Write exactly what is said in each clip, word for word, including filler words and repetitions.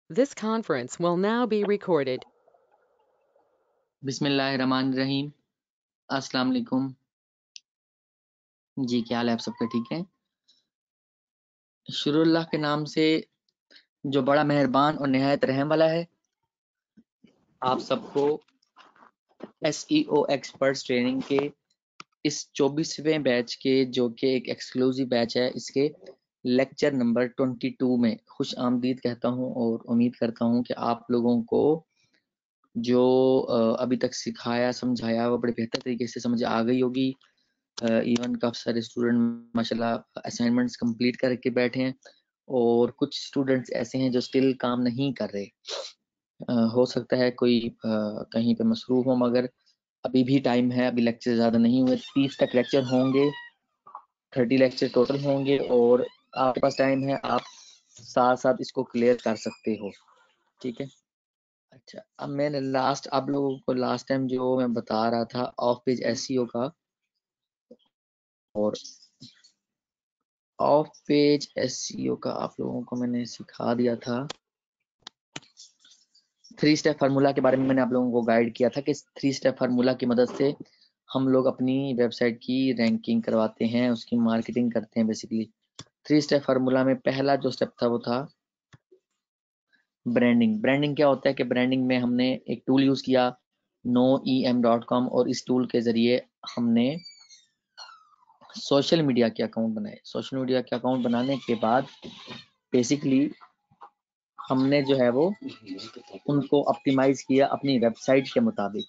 This conference will now be recorded. बिस्मिल्लाहिर्रहमानिर्रहीम। अस्सलाम वालेकुम जी, क्या हाल है आप सबका? ठीक है। शुरुल्लाह के नाम से जो बड़ा मेहरबान और निहायत रहम वाला है। आप सबको एसईओ एक्सपर्ट्स ट्रेनिंग के इस चौबीसवें बैच के, जो कि एक एक्सक्लूसिव बैच है, इसके लेक्चर नंबर बाईस में खुश आमदीद कहता हूं और उम्मीद करता हूं कि आप लोगों को जो अभी तक सिखाया समझाया वो बड़े बेहतर तरीके से समझ आ गई होगी। इवन काफ़ी सारे स्टूडेंट माशाल्लाह असाइनमेंट्स कंप्लीट करके बैठे हैं और कुछ स्टूडेंट्स ऐसे हैं जो स्टिल काम नहीं कर रहे। uh, हो सकता है कोई uh, कहीं पे मसरूफ हो, मगर अभी भी टाइम है, अभी लेक्चर ज़्यादा नहीं हुए। तीस तक लेक्चर होंगे, थर्टी लेक्चर टोटल होंगे और आपके पास टाइम है, आप साथ साथ इसको क्लियर कर सकते हो। ठीक है। अच्छा, अब मैंने लास्ट आप लोगों को लास्ट टाइम जो मैं बता रहा था ऑफ पेज एसईओ का और ऑफ पेज एसईओ का आप लोगों को मैंने सिखा दिया था। थ्री स्टेप फार्मूला के बारे में मैंने आप लोगों को गाइड किया था कि थ्री स्टेप फार्मूला की मदद से हम लोग अपनी वेबसाइट की रैंकिंग करवाते हैं, उसकी मार्केटिंग करते हैं। बेसिकली थ्री स्टेप फार्मूला में पहला जो स्टेप था वो था ब्रांडिंग। ब्रांडिंग क्या होता है कि ब्रांडिंग में हमने एक टूल यूज किया know E M dot com और इस टूल के जरिए हमने सोशल मीडिया के अकाउंट बनाए। सोशल मीडिया के अकाउंट बनाने के बाद बेसिकली हमने जो है वो उनको ऑप्टिमाइज किया अपनी वेबसाइट के मुताबिक।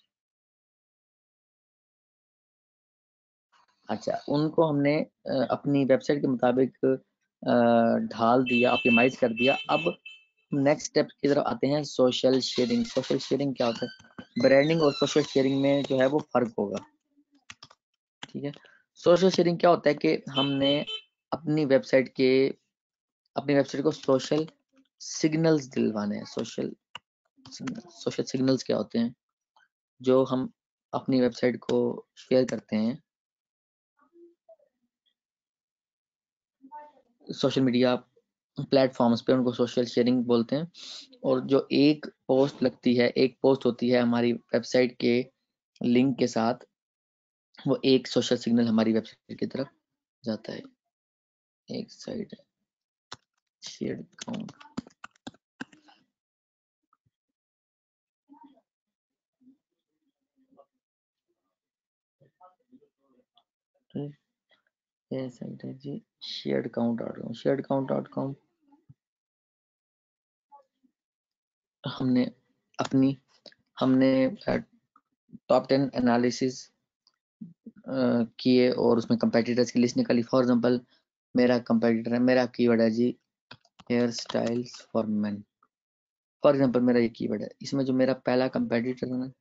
अच्छा, उनको हमने अपनी वेबसाइट के मुताबिक ढाल दिया, ऑप्टिमाइज कर दिया। अब नेक्स्ट स्टेप की तरफ आते हैं, सोशल शेयरिंग। सोशल शेयरिंग क्या होता है? ब्रांडिंग और सोशल शेयरिंग में जो है वो फर्क होगा। ठीक है। सोशल शेयरिंग क्या होता है कि हमने अपनी वेबसाइट के अपनी वेबसाइट को सोशल सिग्नल्स दिलवाने हैं। सोशल सोशल सिग्नल्स क्या होते हैं? जो हम अपनी वेबसाइट को शेयर करते हैं सोशल मीडिया प्लेटफॉर्म्स पे, उनको सोशल शेयरिंग बोलते हैं। और जो एक पोस्ट लगती है, एक पोस्ट होती है हमारी वेबसाइट के लिंक के साथ, वो एक सोशल सिग्नल हमारी वेबसाइट की तरफ जाता है। एक साइड शेयर अकाउंट, ये साइड है जी shared account dot com. Shared account dot com हमने अपनी हमने टॉप टेन एनालिसिस किए और उसमें कंपेटिटर्स की लिस्ट निकाली। फॉर एग्जांपल मेरा कंपेटिटर है, मेरा कीवर्ड है जी hair styles for men. For example मेरा ये कीवर्ड है, इसमें जो मेरा पहला कंपेटिटर है ना,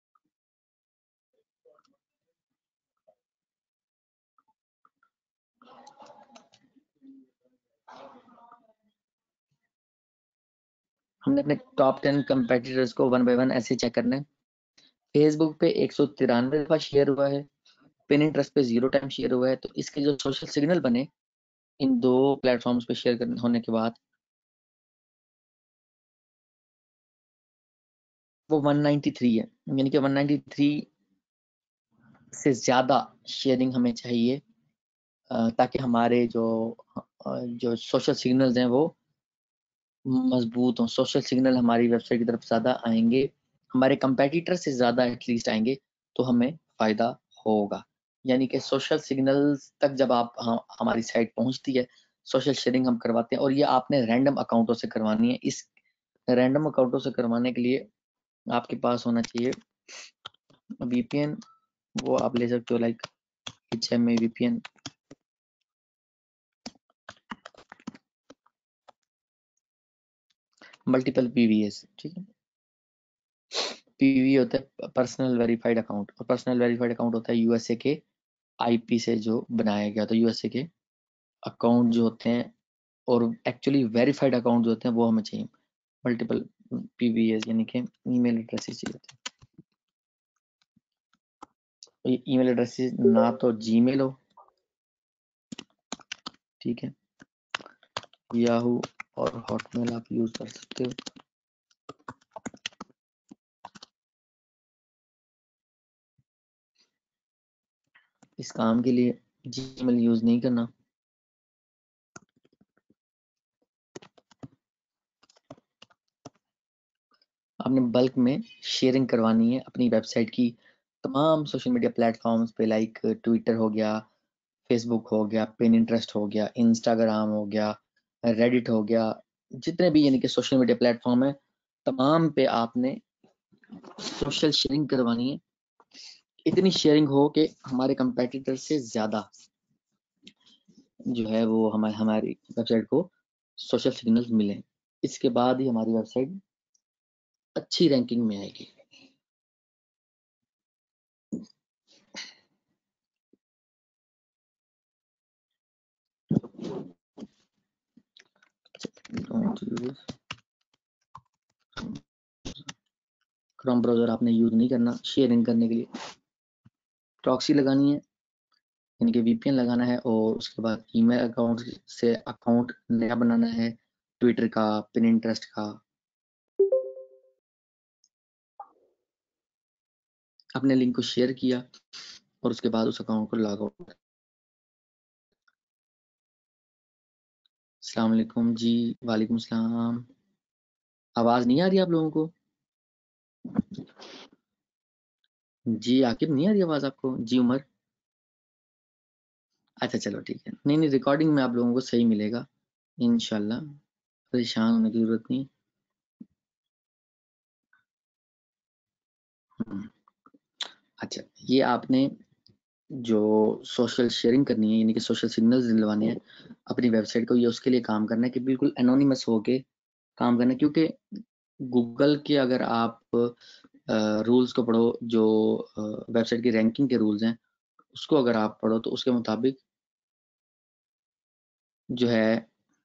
हमने अपने टॉप टेन कंपेटिटर्स को वन बाय वन ऐसे चेक करना है। फेसबुक पे एक सौ तिरानवे दफा शेयर हुआ है, पिनिंटरेस्ट पे जीरो टाइम शेयर हुआ है। तो इसके जो सोशल सिग्नल बने इन दो प्लेटफॉर्म्स पे शेयर करने होने के बाद, वो एक सौ तिरानवे है। यानी कि एक सौ तिरानवे से ज्यादा शेयरिंग हमें चाहिए ताकि हमारे जो जो सोशल सिग्नल्स हैं वो मजबूत हों। सोशल सिग्नल हमारी वेबसाइट की तरफ ज्यादा आएंगे, हमारे कंपेटिटर से ज्यादा एटलीस्ट आएंगे, तो हमें फायदा होगा। यानी कि सोशल सिग्नल्स तक जब आप हम, हमारी साइट पहुंचती है, सोशल शेयरिंग हम करवाते हैं। और ये आपने रैंडम अकाउंटों से करवानी है। इस रैंडम अकाउंटों से करवाने के लिए आपके पास होना चाहिए वीपीएन। वो आप ले सकते हो, like H M A VPN. Multiple PVs. ठीक है। पीवी होता है पर्सनल वेरीफाइड अकाउंट, और पर्सनल वेरीफाइड अकाउंट होता है यूएसए के आईपी से जो बनाया गया होता है। यूएसए के अकाउंट जो होते हैं और एक्चुअली वेरीफाइड अकाउंट जो होते हैं वो हमें चाहिए। मल्टीपल पीवीएस यानी कि ईमेल एड्रेसेस चाहिए होते हैं। ईमेल एड्रेसेस ना तो जीमेल हो, ठीक है, याहू और हॉटमेल आप यूज कर सकते हो। इस काम के लिए जीमेल यूज नहीं करना। आपने बल्क में शेयरिंग करवानी है अपनी वेबसाइट की तमाम सोशल मीडिया प्लेटफॉर्म्स पे, लाइक ट्विटर हो गया, फेसबुक हो गया, पिनिंटरेस्ट हो गया, इंस्टाग्राम हो गया, रेडिट हो गया, जितने भी यानी कि सोशल मीडिया प्लेटफॉर्म है तमाम पे आपने सोशल शेयरिंग करवानी है। इतनी शेयरिंग हो कि हमारे कंपेटिटर से ज्यादा जो है वो हमारे हमारी वेबसाइट को सोशल सिग्नल्स मिले। इसके बाद ही हमारी वेबसाइट अच्छी रैंकिंग में आएगी। क्रोम ब्राउजर आपने यूज नहीं करना शेयरिंग करने के लिए। प्रॉक्सी लगानी है यानी कि वीपीएन लगाना है, और उसके बाद ईमेल अकाउंट से अकाउंट नया बनाना है, ट्विटर का, पिनिंटरेस्ट का। अपने लिंक को शेयर किया और उसके बाद उस अकाउंट को लॉग आउट। अस्सलाम वालेकुम जी। वालेकुम सलाम। आवाज नहीं आ रही आप लोगों को? जी आकिब, नहीं आ रही आवाज आपको? जी उमर, अच्छा चलो ठीक है। नहीं नहीं, रिकॉर्डिंग में आप लोगों को सही मिलेगा इंशाल्लाह, परेशान होने की जरूरत नहीं। हम्म, अच्छा, ये आपने जो सोशल शेयरिंग करनी है यानी कि सोशल सिग्नल्स दिलवाने हैं अपनी वेबसाइट को, ये उसके लिए काम करना है कि बिल्कुल एनोनिमस होके काम करना है। क्योंकि गूगल के अगर आप रूल्स को पढ़ो, जो वेबसाइट की रैंकिंग के रूल्स हैं उसको अगर आप पढ़ो, तो उसके मुताबिक जो है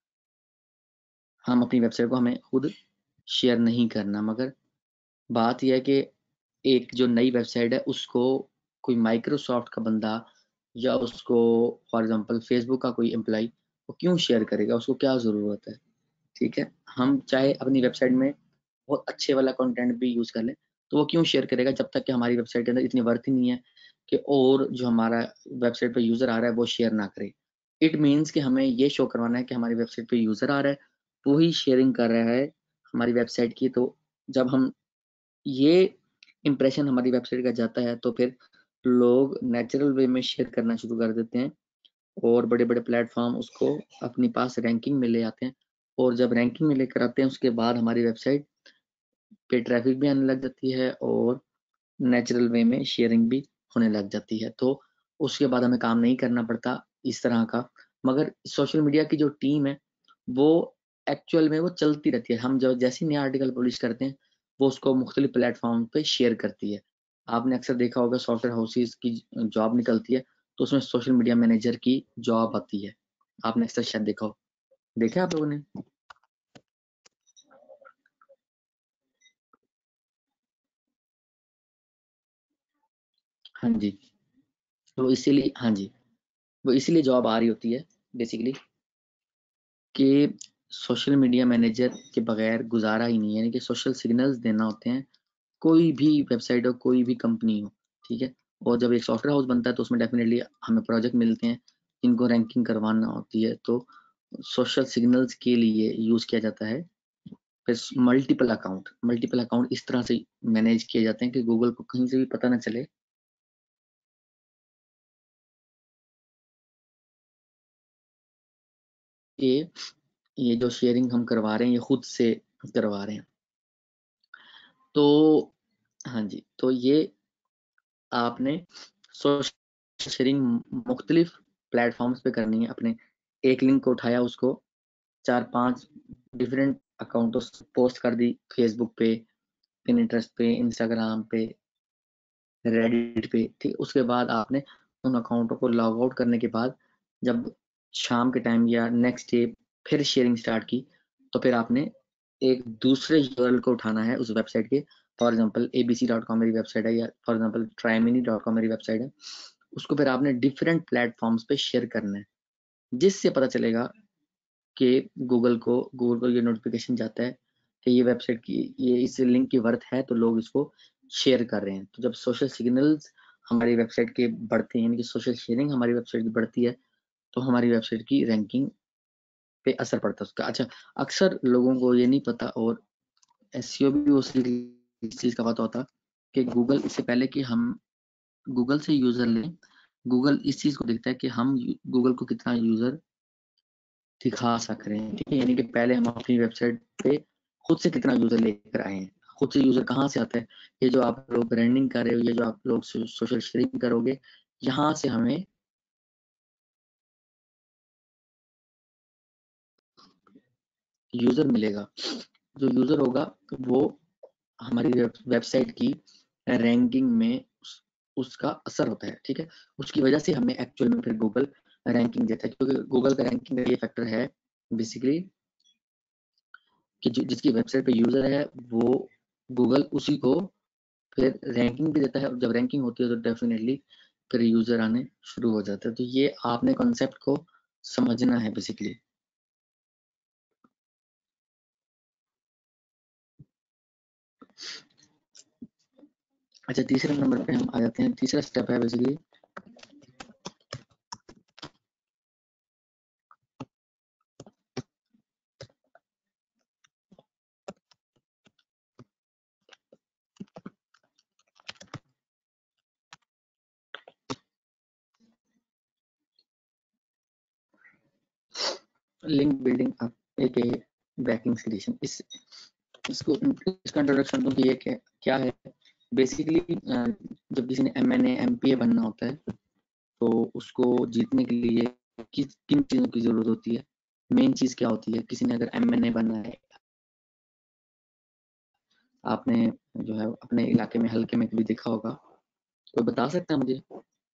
हम अपनी वेबसाइट को हमें खुद शेयर नहीं करना। मगर बात यह है कि एक जो नई वेबसाइट है उसको कोई माइक्रोसॉफ्ट का बंदा या उसको फॉर एग्जांपल फेसबुक का कोई एम्प्लॉय वो क्यों शेयर करेगा, उसको क्या ज़रूरत है? ठीक है, हम चाहे अपनी वेबसाइट में बहुत अच्छे वाला कंटेंट भी यूज़ कर लें तो वो क्यों शेयर करेगा, जब तक कि हमारी वेबसाइट के अंदर इतनी वर्थ ही नहीं है कि और जो हमारा वेबसाइट पे यूज़र आ रहा है वो शेयर ना करे। इट मीन्स कि हमें ये शो करवाना है कि हमारी वेबसाइट पे यूज़र आ रहा है, वो ही शेयरिंग कर रहा है हमारी वेबसाइट की। तो जब हम ये इंप्रेशन हमारी वेबसाइट का जाता है तो फिर लोग नेचुरल वे में शेयर करना शुरू कर देते हैं, और बड़े बड़े प्लेटफॉर्म उसको अपनी पास रैंकिंग में ले आते हैं। और जब रैंकिंग में लेकर आते हैं उसके बाद हमारी वेबसाइट पे ट्रैफिक भी आने लग जाती है और नेचुरल वे में शेयरिंग भी होने लग जाती है। तो उसके बाद हमें काम नहीं करना पड़ता इस तरह का। मगर सोशल मीडिया की जो टीम है वो एक्चुअल में वो चलती रहती है। हम जब जैसे ही नया आर्टिकल पब्लिश करते हैं वो उसको मुख्तलिफ प्लेटफॉर्म पे शेयर करती है। आपने अक्सर देखा होगा सॉफ्टवेयर हाउसेज की जॉब निकलती है तो उसमें सोशल मीडिया मैनेजर की जॉब आती है। आपने अक्सर शायद देखा हो, देखा आप लोगों ने? हाँ जी, तो इसीलिए हाँ जी, वो इसीलिए जॉब आ रही होती है बेसिकली कि सोशल मीडिया मैनेजर के बगैर गुजारा ही नहीं है। यानी कि सोशल सिग्नल्स देना होते हैं, कोई भी वेबसाइट हो, कोई भी कंपनी हो, ठीक है। और जब एक सॉफ्टवेयर हाउस बनता है तो उसमें डेफिनेटली हमें प्रोजेक्ट मिलते हैं जिनको रैंकिंग करवाना होती है, तो सोशल सिग्नल्स के लिए यूज किया जाता है। फिर मल्टीपल अकाउंट मल्टीपल अकाउंट इस तरह से मैनेज किए जाते हैं कि गूगल को कहीं से भी पता ना चले कि ये जो शेयरिंग हम करवा रहे हैं ये खुद से करवा रहे हैं। तो हाँ जी, तो ये आपने सोशल शेयरिंग मुख्तलिफ प्लेटफॉर्म्स पे करनी है। अपने एक लिंक को उठाया, उसको चार पांच डिफरेंट अकाउंटों से पोस्ट कर दी, फेसबुक पे, पिनिंटरेस्ट पे, इंस्टाग्राम पे, रेडिट पे, ठीक। उसके बाद आपने उन अकाउंटों को लॉग आउट करने के बाद जब शाम के टाइम या नेक्स्ट डे फिर शेयरिंग स्टार्ट की, तो फिर आपने एक दूसरे यूआरएल को उठाना है उस वेबसाइट के। For example A B C dot com मेरी वेबसाइट है, या for example trymini dot com मेरी वेबसाइट है। उसको फिर आपने डिफरेंट प्लेटफॉर्म्स पे शेयर करना है, जिससे पता चलेगा कि गूगल को गूगल को ये नोटिफिकेशन जाता है कि ये वेबसाइट की, ये इस लिंक की वर्थ है, तो लोग इसको शेयर कर रहे हैं। तो जब सोशल सिग्नल्स हमारी वेबसाइट की बढ़ती है, यानी कि सोशल शेयरिंग हमारी वेबसाइट की बढ़ती है, तो हमारी वेबसाइट की रैंकिंग पे असर पड़ता है उसका। अच्छा, अक्सर लोगों को ये नहीं पता, और एसईओ भी उसी चीज का पता होता कि गूगल, इससे पहले कि हम गूगल से यूजर लें, गूगल इस चीज को देखता है कि हम गूगल को कितना यूजर दिखा सक रहे हैं, ठीक है। यानी कि पहले हम अपनी वेबसाइट पे खुद से कितना यूजर लेकर आए हैं। खुद से यूजर कहाँ से आता है? ये जो आप लोग ब्रांडिंग कर रहे हो, ये जो आप लोग सोशल शेयरिंग करोगे, यहाँ से हमें यूजर मिलेगा। जो यूजर होगा वो हमारी वेबसाइट की रैंकिंग में उस, उसका असर होता है, ठीक है। उसकी वजह से हमें एक्चुअल में फिर गूगल रैंकिंग देता है, क्योंकि गूगल का रैंकिंग का ये फैक्टर है बेसिकली कि जिसकी वेबसाइट पे यूजर है वो गूगल उसी को फिर रैंकिंग भी देता है, और जब रैंकिंग होती है तो डेफिनेटली फिर यूजर आने शुरू हो जाते हैं। तो ये आपने कॉन्सेप्ट को समझना है बेसिकली। अच्छा, तीसरे नंबर पे हम आ जाते हैं। तीसरा स्टेप है बेसिकली लिंक बिल्डिंग, एक बैकिंग क्रिएशन। इस इसको इसका इंट्रोडक्शन तो ये क्या क्या है बेसिकली। जब किसी ने M N A M P A बनना होता है तो उसको जीतने के लिए किस किन चीज़ों की ज़रूरत होती है? मेन चीज़ क्या होती है? किसी ने अगर एम एन ए बनना है, आपने जो है अपने इलाके में हल्के में कभी देखा होगा, कोई बता सकता है मुझे?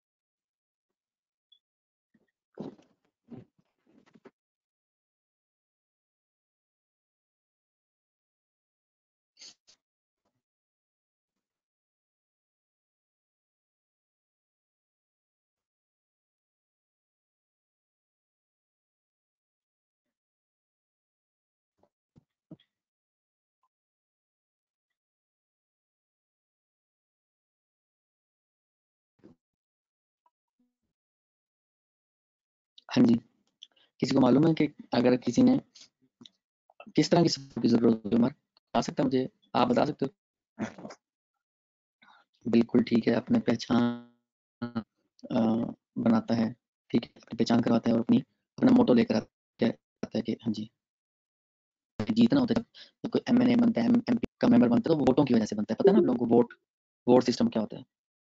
हाँ जी, किसी को मालूम है कि अगर किसी ने किस तरह की सपोर्ट की ज़रूरत होती है? उमर बता सकता है मुझे? आप बता सकते हो? बिल्कुल ठीक है, अपने पहचान अ, बनाता है, ठीक है, अपनी पहचान करवाता है और अपनी अपना मोटो लेकर आता है आता है कि हाँ जी, जीतना होता है। जब कोई एम एन ए बनता है, एम एम पी का मेंबर बनता है, तो वोटों की वजह से बनता है। पता है ना आप लोगों को वोट वोट सिस्टम क्या होता है?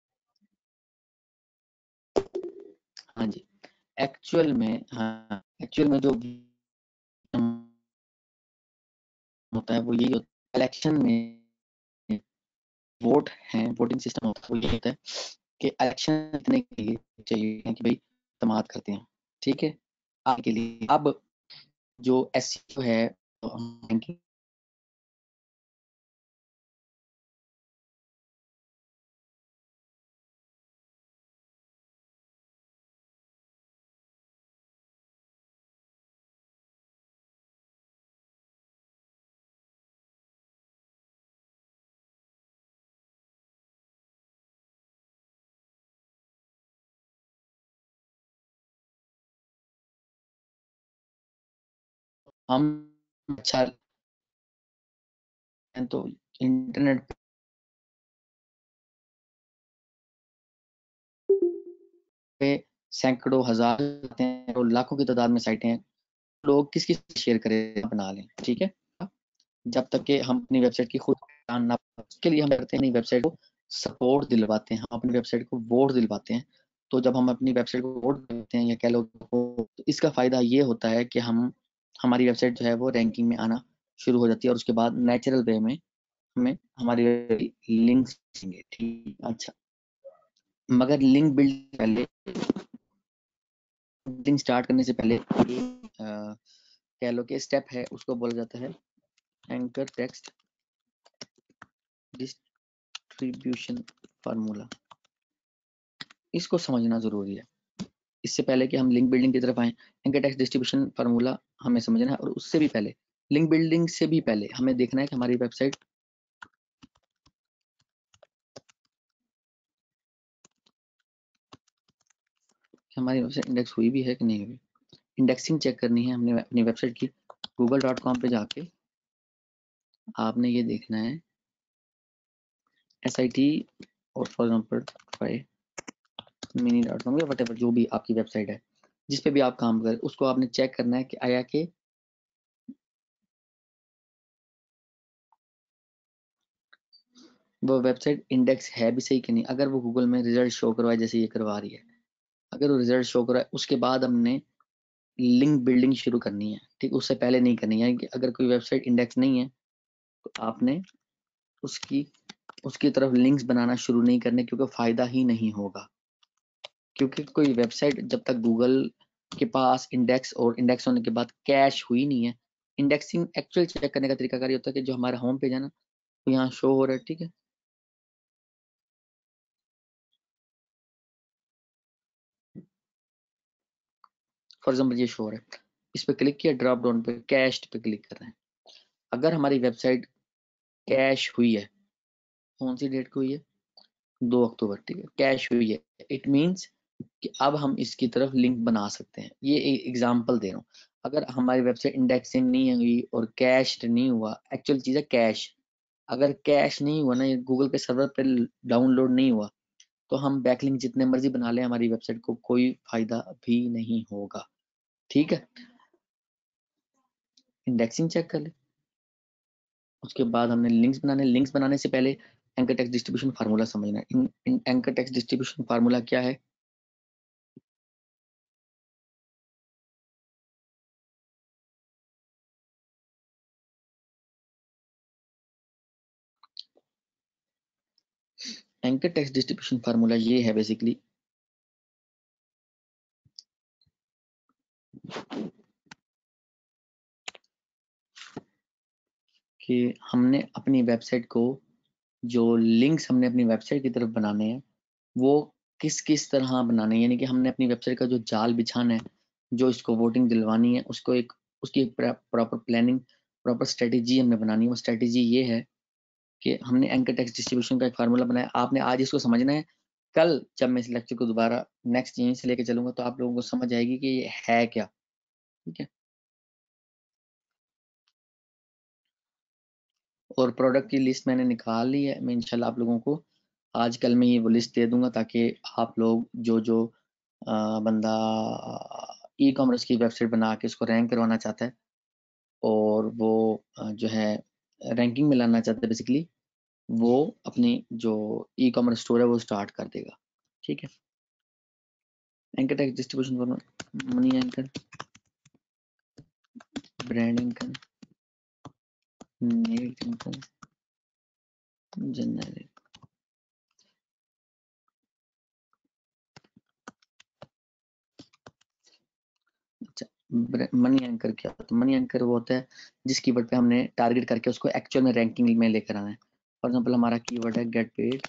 हाँ जी, एक्चुअल में हाँ, एक्चुअल में जो होता है वो यही होता है, इलेक्शन में वोट है, वोटिंग सिस्टम होता है वो यही होता है कि इलेक्शन जीतने के लिए चाहिए कि भाई इत्तेमाद करते हैं, ठीक है, आपके लिए। अब जो एसईओ है, तो हम हम अच्छा तो इंटरनेट पे सैकड़ों हजार और लाखों की तादाद में साइटें हैं। लोग किस किस शेयर करें बना लें, ठीक है। जब तक कि हम अपनी वेबसाइट की खुद पहचान ना, उसके लिए हम करते हैं अपनी वेबसाइट को सपोर्ट दिलवाते हैं, हम अपनी वेबसाइट को वोट दिलवाते हैं। तो जब हम अपनी वेबसाइट को वोट देते हैं या कह लो, तो इसका फायदा ये होता है कि हम हमारी वेबसाइट जो है वो रैंकिंग में आना शुरू हो जाती है, और उसके बाद नेचुरल वे में हमें हमारी लिंक्स देंगे, ठीक। अच्छा, मगर लिंक बिल्ड पहले बिल्डिंग स्टार्ट करने से पहले अ, कह लो कि स्टेप है, उसको बोला जाता है एंकर टेक्स्ट डिस्ट्रीब्यूशन फार्मूला। इसको समझना जरूरी है इससे पहले कि हम लिंक बिल्डिंग की तरफ आए। एंकर टेक्स्ट डिस्ट्रीब्यूशन फार्मूला हमें समझना है, और उससे भी पहले, लिंक बिल्डिंग से भी पहले हमें देखना है कि हमारी वेबसाइट हमारी वेबसाइट इंडेक्स हुई भी है कि नहीं हुई। इंडेक्सिंग चेक करनी है हमने अपनी वेबसाइट की। गूगल डॉट कॉम पे जाके आपने ये देखना है एस आई टी और for example try mini dot com या वट एवर जो भी आपकी वेबसाइट है जिस पे भी आप काम करें उसको आपने चेक करना है कि आया कि वो वेबसाइट इंडेक्स है भी सही कि नहीं। अगर वो गूगल में रिजल्ट शो करवाए जैसे ये करवा रही है, अगर वो रिजल्ट शो करवाए उसके बाद हमने लिंक बिल्डिंग शुरू करनी है, ठीक, उससे पहले नहीं करनी है। कि अगर कोई वेबसाइट इंडेक्स नहीं है तो आपने उसकी उसकी तरफ लिंक्स बनाना शुरू नहीं करने, क्योंकि फायदा ही नहीं होगा। क्योंकि कोई वेबसाइट जब तक गूगल के पास इंडेक्स और इंडेक्स होने के बाद कैश हुई नहीं है, इंडेक्सिंग एक्चुअल चेक करने का तरीका होता है कि जो हमारा होम पेज है ना वो यहाँ शो हो रहा है, ठीक है। फॉर एग्जाम्पल ये शो हो रहा है, इस पे क्लिक किया, ड्रॉप डाउन पे कैश पे क्लिक कर रहे हैं। अगर हमारी वेबसाइट कैश हुई है, कौन सी डेट को हुई है, दो अक्टूबर, ठीक है, कैश हुई है, इट मीन्स कि अब हम इसकी तरफ लिंक बना सकते हैं। ये एक एग्जांपल दे रहा हूँ। अगर हमारी वेबसाइट इंडेक्सिंग नहीं हुई और कैश नहीं हुआ, एक्चुअल चीज़ है कैश, अगर कैश नहीं हुआ ना, ये गूगल के सर्वर पे डाउनलोड नहीं हुआ, तो हम बैकलिंक जितने मर्जी बना लें हमारी वेबसाइट को कोई फायदा भी नहीं होगा, ठीक है। इंडेक्सिंग चेक कर ले, उसके बाद हमने लिंक्स बनाने। लिंक्स बनाने से पहले एंकर टेक्स्ट डिस्ट्रीब्यूशन फार्मूला समझना है। इन एंकर टेक्स्ट डिस्ट्रीब्यूशन फार्मूला क्या है? एंकर टेक्स्ट डिस्ट्रीब्यूशन फार्मूला ये है बेसिकली कि हमने अपनी वेबसाइट को, जो लिंक्स हमने अपनी वेबसाइट की तरफ बनाने हैं वो किस किस तरह बनाने हैं, यानी कि हमने अपनी वेबसाइट का जो जाल बिछाना है, जो इसको वोटिंग दिलवानी है, उसको एक उसकी एक प्रॉपर प्लानिंग, प्रॉपर स्ट्रेटेजी हमने बनानी है। वो स्ट्रेटेजी ये है कि हमने एंकर टेक्स्ट डिस्ट्रीब्यूशन का एक फार्मूला बनाया। आपने आज इसको समझना है, कल जब मैं इस लेक्चर को दोबारा नेक्स्ट यहीं से लेके चलूंगा तो आप लोगों को समझ आएगी कि ये है क्या, ठीक है। और प्रोडक्ट की लिस्ट मैंने निकाल ली है, मैं इंशाल्लाह आप लोगों को आज कल में ही वो लिस्ट दे दूंगा, ताकि आप लोग जो जो आ, बंदा ई कॉमर्स की वेबसाइट बना के उसको रैंक करवाना चाहता है और वो आ, जो है रैंकिंग में लाना चाहता है बेसिकली, वो अपनी जो ई कॉमर्स स्टोर है वो स्टार्ट कर देगा, ठीक है। Anchor text distribution, money anchor, brand anchor, net anchor, general. अच्छा, मनी एंकर क्या होता है? मनी एंकर वो होता है जिस कीवर्ड पे हमने टारगेट करके उसको एक्चुअल में रैंकिंग में लेकर आना है। फॉर एग्जांपल हमारा कीवर्ड है get paid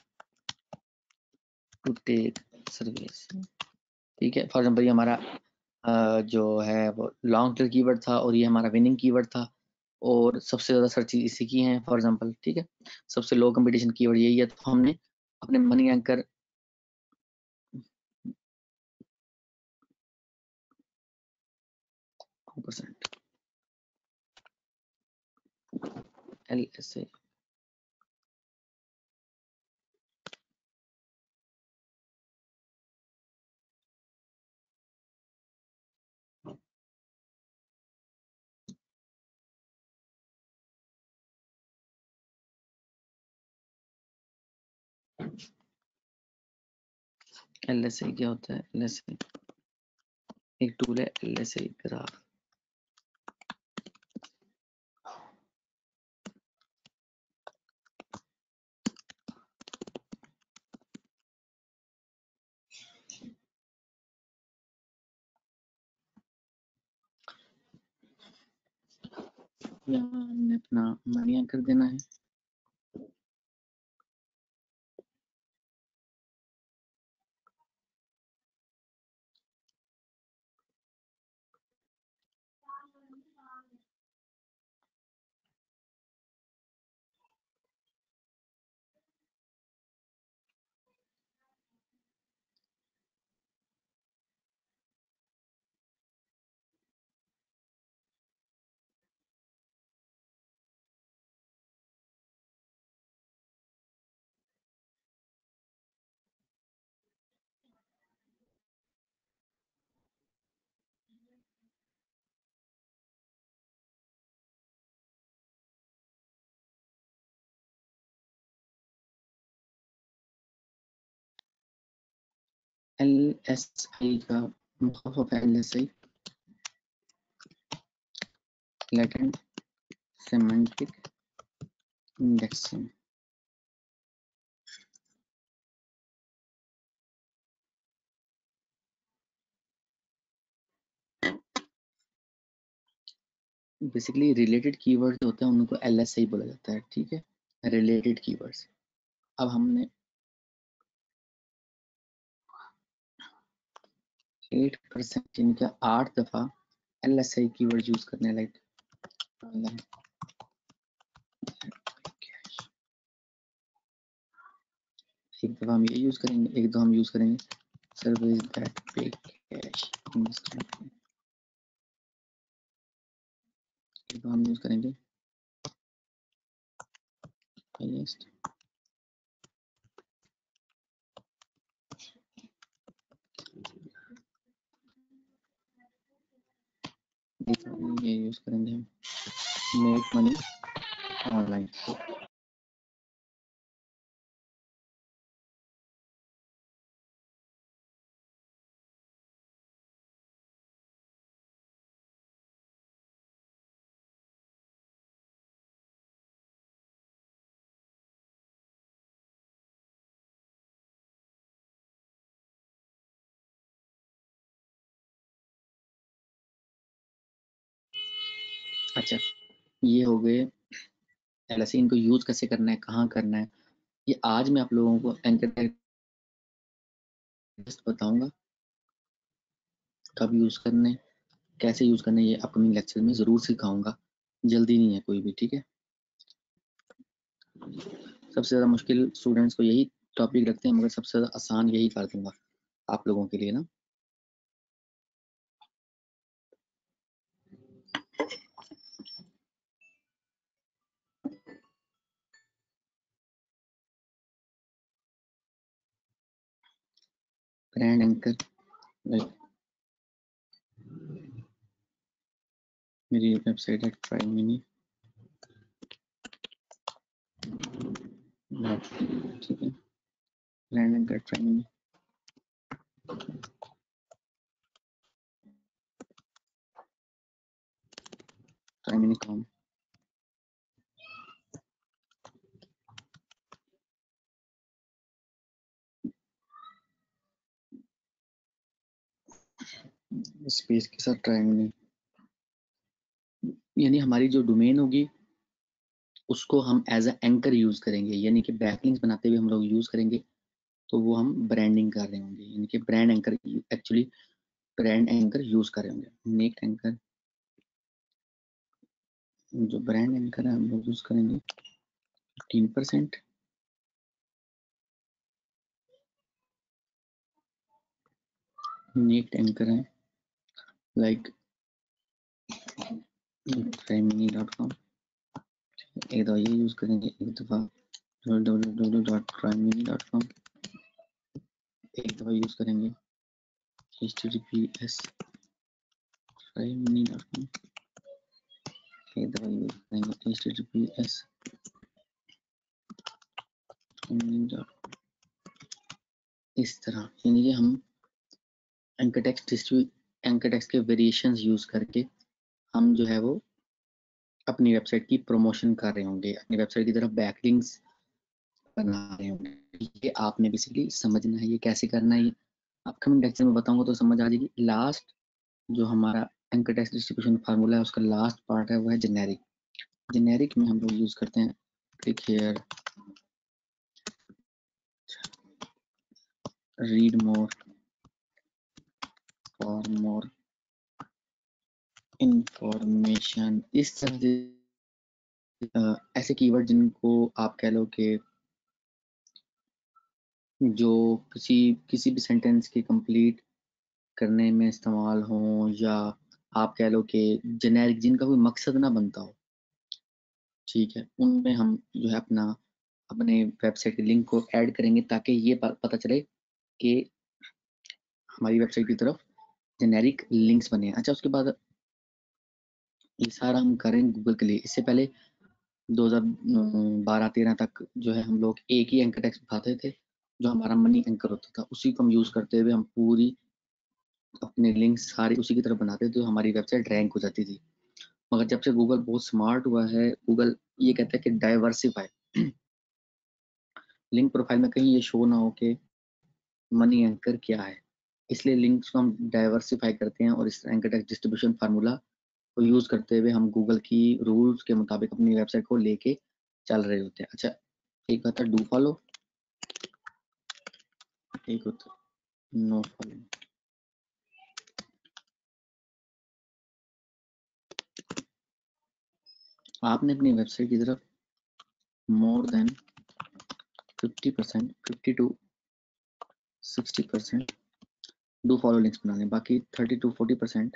to take service, ठीक है। फॉर एग्जांपल ये हमारा अ, जो है वो लॉन्ग टेल कीवर्ड था और ये हमारा विनिंग कीवर्ड था और सबसे ज्यादा सर्च इसी की है फॉर एग्जांपल, ठीक है। सबसे लो कंपटीशन कीवर्ड यही है, तो हमने अपने money anchor two percent L S A, L S A क्या होता है? एल एस ए एक टूल है, एल एस ए ग्राफ। यहाँ हमने अपना मनी एंकर देना है। एल एस आई का मुखाफफ L S I latent semantic indexing. Basically related keywords होते हैं उनको एल एस आई बोला जाता है, ठीक है, रिलेटेड कीवर्ड्स। अब हमने एट परसेंट इनका आठ दफा L S I keyword use करने, लाइक एक दफा हम ये यूज करेंगे, एक दफा हम यूज करेंगे सर्विस दैट पे कैश, एक दफा हम यूज करेंगे हाईएस्ट, ये यूज करेंगे हम मेक मनी ऑनलाइन। अच्छा, ये हो गए एल एस आई, इनको यूज कैसे करना है, कहाँ करना है, ये आज मैं आप लोगों को एंकर टेक्स्ट बताऊंगा, कब यूज करने, कैसे यूज करने, ये अपकमिंग लेक्चर में जरूर सिखाऊंगा, जल्दी नहीं है कोई भी, ठीक है। सबसे ज्यादा मुश्किल स्टूडेंट्स को यही टॉपिक रखते हैं, मगर सबसे ज्यादा आसान यही कर दूंगा आप लोगों के लिए ना। ब्रांड एंकर, लाइक मेरी वेबसाइट है ट्राई मिनी, ठीक है, brand anchor trymini, trymini com, space के साथ ट्राई मिनी, यानी हमारी जो डोमेन होगी उसको हम एज अ एंकर यूज करेंगे, यानी कि बैकलिंक्स बनाते हुए हम लोग यूज करेंगे, तो वो हम ब्रांडिंग कर रहे होंगे, यानी कि brand anchor, actually brand anchor use कर रहे होंगे। नेक एंकर, जो ब्रांड एंकर है हम लोग यूज करेंगे फिफ्टीन परसेंट, नेक एंकर है लाइक ट्राइमिनी डॉट कॉम, एक दफा ये यूज करेंगे, एक दफा W W W dot trymini dot com, एक दफा यूज करेंगे H T T P S trymini dot com, एक दफा यूज करेंगे H T T P S trymini dot com. इस तरह यानी कि हम anchor text distribute anchor text के वेरिएशंस यूज करके हम जो है वो अपनी वेबसाइट की प्रमोशन कर रहे होंगे, अपनी वेबसाइट की तरफ बैकलिंक्स बना रहे होंगे। ये आपने बेसिकली समझना है, ये कैसे करना है, ये अपकमिंग लेक्चर में बताऊंगा तो समझ आ जाएगी। लास्ट जो हमारा एंकर टेक्स्ट डिस्ट्रीब्यूशन फार्मूला है उसका लास्ट पार्ट है वो है जेनेरिक। जेनेरिक में हम लोग यूज करते हैं click here, read more for more information, इस तरह से ऐसे कीवर्ड जिनको आप कह लो कि जो किसी किसी भी सेंटेंस के कंप्लीट करने में इस्तेमाल हो, या आप कह लो कि जेनेरिक जिनका कोई मकसद ना बनता हो, ठीक है, उनमें हम जो है अपना अपने वेबसाइट के लिंक को ऐड करेंगे ताकि ये पता चले कि हमारी वेबसाइट की तरफ जेनेरिक लिंक्स बने। अच्छा, उसके बाद ये सारा हम करेंगे गूगल के लिए। इससे पहले दो हज़ार बारह तेरह तक जो है हम लोग एक ही एंकर टेक्स्ट उठाते थे, जो हमारा मनी एंकर होता था, उसी को हम यूज करते हुए हम पूरी अपने लिंक्स सारे उसी की तरफ बनाते थे, तो हमारी वेबसाइट रैंक हो जाती थी। मगर जब से गूगल बहुत स्मार्ट हुआ है, गूगल ये कहता है कि डाइवर्सिफाई लिंक प्रोफाइल में कहीं ये शो ना हो कि मनी एंकर क्या है, इसलिए लिंक्स को हम डाइवर्सिफाई करते हैं और इस एंकर टेक्स्ट डिस्ट्रीब्यूशन फार्मूला को यूज करते हुए हम गूगल की रूल्स के मुताबिक अपनी वेबसाइट को लेके चल रहे होते हैं। अच्छा, एक होता है डू फॉलो, एक होता है नो फॉलो। आपने अपनी वेबसाइट की तरफ more than fifty percent fifty to sixty percent do follow links बनाने, बाकी thirty to forty percent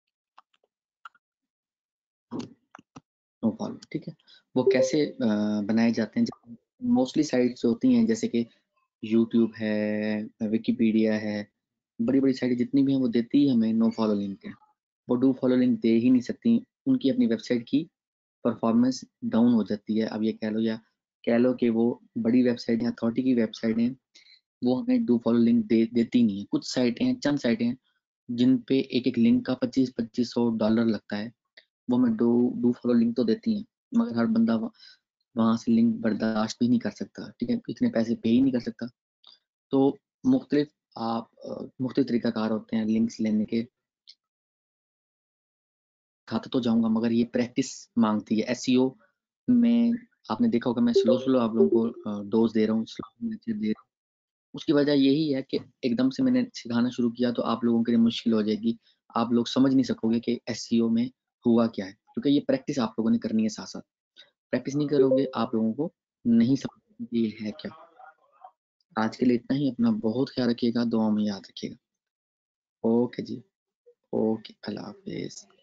no follow. ठीक है, वो कैसे बनाए जाते हैं? मोस्टली साइट्स होती हैं जैसे कि यूट्यूब है, विकीपीडिया है, बड़ी बड़ी साइटें जितनी भी हैं वो देती है हमें नो फॉलो लिंक है। वो डू फॉलो लिंक दे ही नहीं सकती, उनकी अपनी वेबसाइट की परफॉर्मेंस डाउन हो जाती है। अब ये कह लो या कह लो कि वो बड़ी वेबसाइट है, अथॉरिटी की वेबसाइट है, वो हमें डू फॉलो लिंक दे देती नहीं है। कुछ साइटें हैं, चंद साइटें हैं जिन पे एक एक लिंक का पच्चीस पच्चीस सौ डॉलर लगता है, वो हमें डू डू फॉलो लिंक तो देती हैं, मगर हर बंदा वहां से लिंक बर्दाश्त भी नहीं कर सकता। ठीक है, इतने पैसे पे ही नहीं कर सकता। तो मुख्तलिफ आप मुख्तलिफ तरीकाकार होते हैं लिंक्स लेने के। खाता तो जाऊंगा मगर ये प्रैक्टिस मांगती है। एसईओ में आपने देखा होगा मैं स्लो स्लो आप लोगों को डोज दे रहा हूँ, स्लो लेक्चर दे रहा हूँ। उसकी वजह यही है कि एकदम से मैंने सिखाना शुरू किया तो आप लोगों के लिए मुश्किल हो जाएगी, आप लोग समझ नहीं सकोगे कि एसईओ में हुआ क्या है, क्योंकि ये प्रैक्टिस आप लोगों ने करनी है साथ साथ। प्रैक्टिस नहीं करोगे आप लोगों को नहीं समझ ये है क्या। आज के लिए इतना ही, अपना बहुत ख्याल रखिएगा, दुआ में याद रखिएगा। ओके जी, ओके, अल्लाह हाफिज।